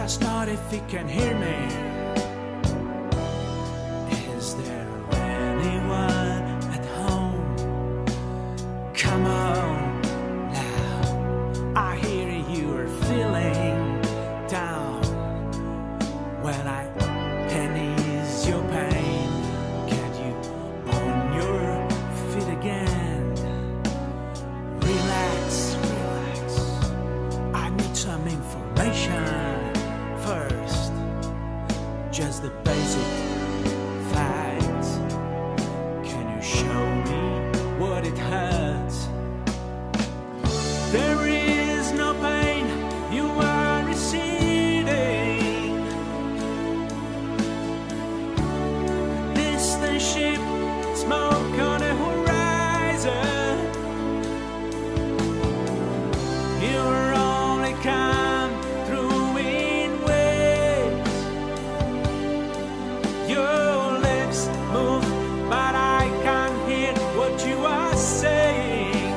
just not if he can hear me. Is there anyone at home? Come on now, I hear you are feeling down. Well, I can ease your pain. Get you on your feet again. Relax, relax. I need some information first. Just the basic facts. Can you show me what it hurts? There is no pain you are receding. Distant ship, smoke on the horizon. You're only come through in waves. Your lips move, but I can't hear what you are saying.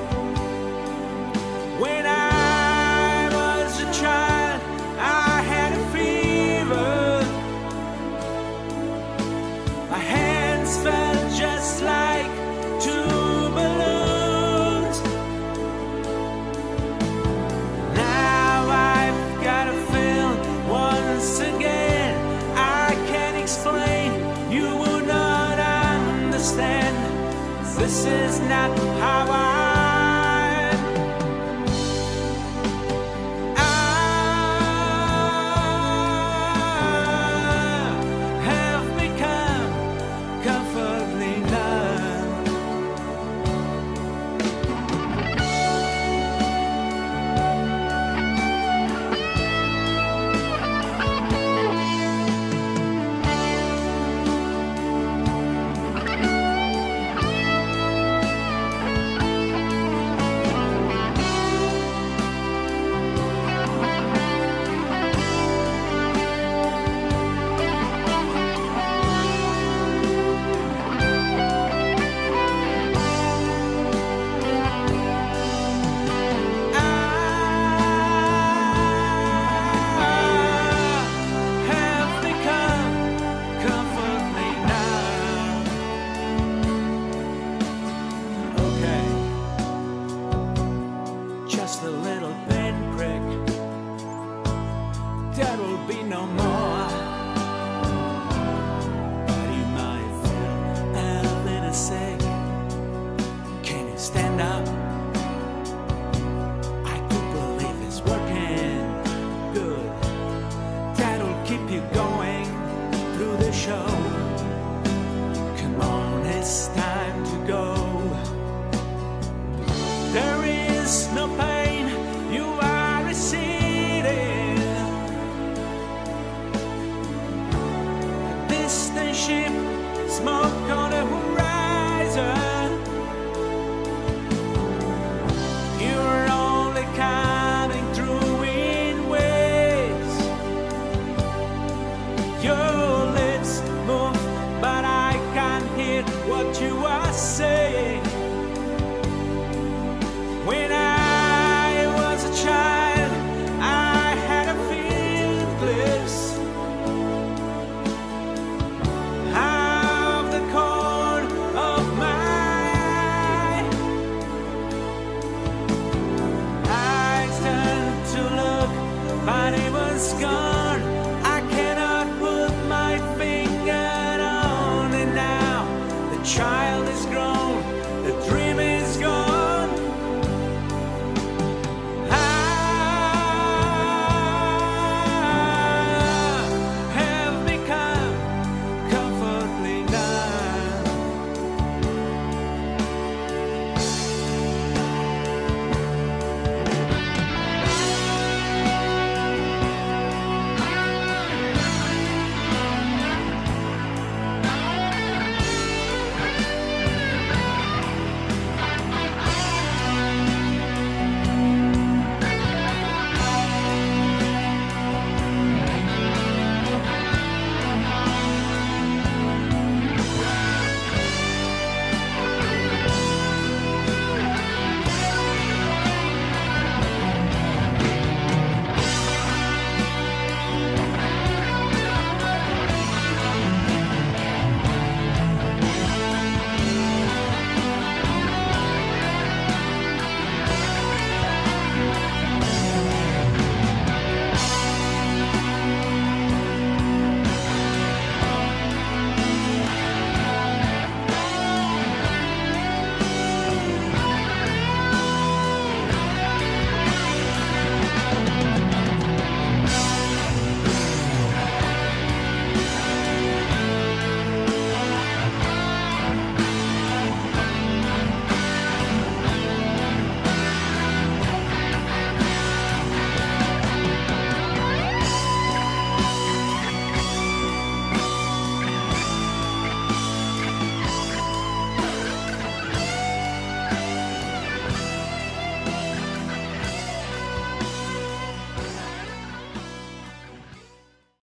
When I was a child, I had a fever. My hands felt just like two balloons. Now I've got a feel once again. I can't explain, you would not understand. This is not how I